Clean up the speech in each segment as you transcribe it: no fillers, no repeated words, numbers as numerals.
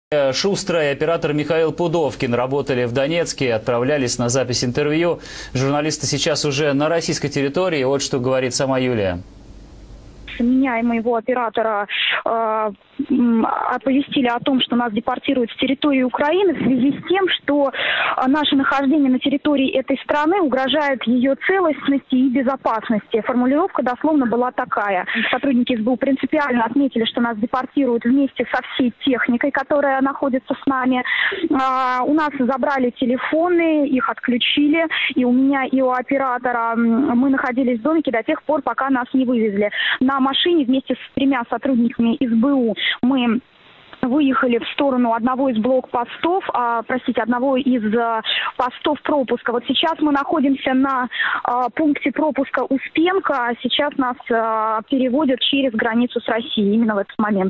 Шустрый оператор Михаил Пудовкин работали в Донецке, отправлялись на запись интервью. Журналисты сейчас уже на российской территории. Вот что говорит сама Юлия. Меня и моего оператора оповестили о том, что нас депортируют с территории Украины в связи с тем, что наше нахождение на территории этой страны угрожает ее целостности и безопасности. Формулировка дословно была такая. Сотрудники СБУ принципиально отметили, что нас депортируют вместе со всей техникой, которая находится с нами. У нас забрали телефоны, их отключили. И у меня, и у оператора мы находились в домике до тех пор, пока нас не вывезли. На машине вместе с 3 сотрудниками СБУ мы выехали в сторону одного из блокпостов, одного из постов пропуска. Вот сейчас мы находимся на пункте пропуска Успенка. Сейчас нас переводят через границу с Россией именно в этот момент.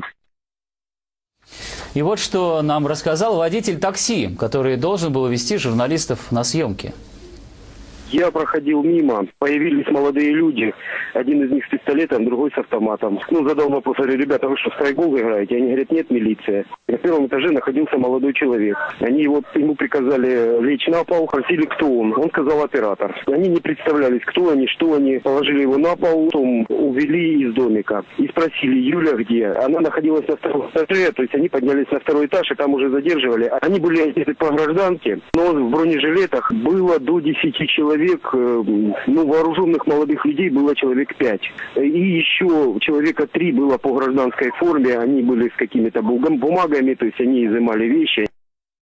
И вот что нам рассказал водитель такси, который должен был вести журналистов на съемки. Я проходил мимо, появились молодые люди, один из них с пистолетом, другой с автоматом. Задал вопрос, говорю: ребята, вы что, в страйкбол играете? Они говорят: нет, милиция. На первом этаже находился молодой человек. Они ему приказали лечь на пол, спросили, кто он. Он сказал: оператор. Они не представлялись, кто они, что они. Положили его на пол, потом увели из домика. И спросили: Юля где? Она находилась на 2-м этаже, то есть они поднялись на 2-й этаж и там уже задерживали. Они были одеты по гражданке, но в бронежилетах было до 10 человек. Вооруженных молодых людей было человек 5. И еще человека 3 было по гражданской форме. Они были с какими-то бумагами, то есть они изымали вещи.